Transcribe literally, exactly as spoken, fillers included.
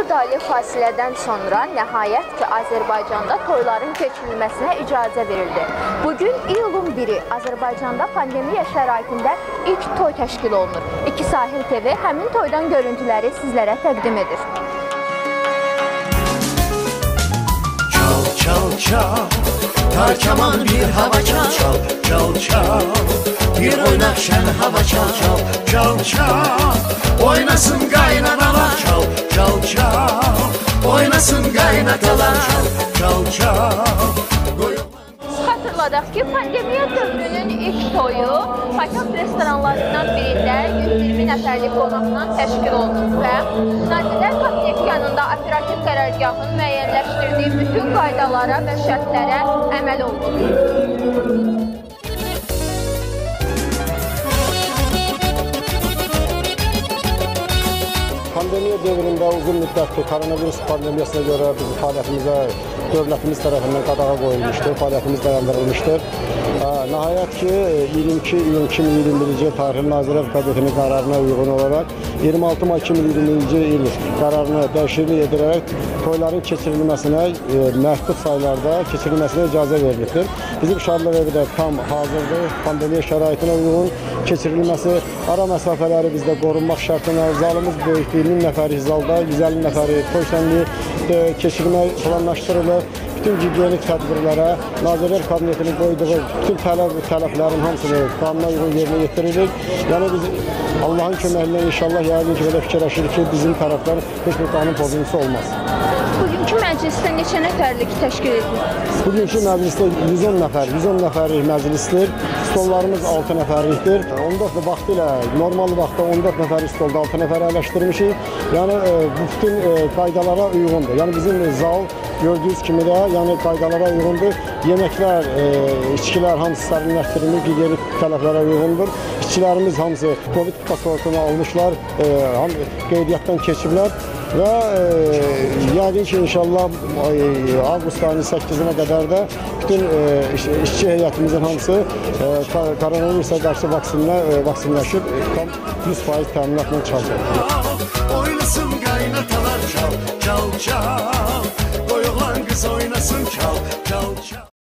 dörd aylık fasilədən sonra nəhayət ki, Azərbaycanda toyların keçirilməsinə icazə verildi. Bugün iyulun biri Azərbaycanda pandemiya şəraitində ilk toy təşkil olunur. İki Sahil T V həmin toydan görüntüləri sizlərə təqdim edir. Çal, çal, çal, tar kaman bir hava çal, çal, çal, çal, bir oynak şen hava çal, çal, çal, çal, oynasın qaynanalar, çal, çal, çal, oynasın qaynatalar, çal, çal, çal. Xatırladaq ki, pandemiya dövrünün ilk toyu paytaxt restoranlarından birində yüz iyirmi nəfərlik qonaqla təşkil olunur və Nazirlər Kabineti yanında operativ qərargahın müəyyənləşdirdiyi bütün qaydalara və şərtlərə əməl olunur. Pandemiya dövründə uzun müddətli koronavirus pandemiyasına görə bizim fəaliyyətimizə dövlətimiz tərəfindən qadağa qoyulmuşdur, fəaliyyətimiz dayandırılmışdır. Nəhayət ki, iyirmi iki iyun iki min iyirmi birinci il tarixli Nazirlər Kabinetinin qərarına uyğun olaraq iyirmi altı may iki min iyirminci il qərarına dəyişiklik edilərək toyların keçirilməsinə məhdud saylarda keçirilməsinə icazə verilibdir. Bizim Şadlıq evi də tam hazırdır, pandemiya şəraitinə uyğun keçirilməsi, ara məsafələri bizdə qorunmaq şərtinə, zalımız böyükdür, min nəfəri zalda, yüz əlli nəfəri toy şənliyi keçirmək planlaşdırılır. Bütün gigiyenik tədbirlərə Nazirlər Kabinetinin qoyduğu bütün tələb tələblərin hamısını qanuna uyğun yerinə yetiririk. Yəni biz Allahın köməklə inşallah yəqin ki, belə fikirləşirik ki, bizim tərəfdən heç bir qanun pozuntusu olmaz. Bugünkü məclisdə neçə nəfərlik təşkil edilir? Bugünkü məclisdə yüz on nəfər, yüz on nəfərlik məclisdir. Stollarımız altı nəfərlikdir. on dörd vaxtı ilə, normal vaxtda on dörd nəfərlik stolda altı nəfər əyləşdirmişik. Yəni bu bütün qaydalara uyğundur. Yəni bizim zal gördüyünüz kimi də yəni qaydalara uyğundur. Yeməklər, e, içkilər hamısı sərinləşdirilmiş, gigiyenik tələblərə uyğundur. İşçilərimiz hamısı Covid pasportunu almışlar, e, ham qeydiyyatdan keçiblər və e, yəqin ki, inşallah e, avqust ayının səkkizinə qədər də bütün e, iş, işçi heyətimizin hamısı e, koronavirusa qarşı vaksinlə e, vaksinləşib tam yüz faiz təminatla çalışır. Oynasın qaynatalar, çal, çal, çal, doyuqlan qız oynasın, çal, çal, çal.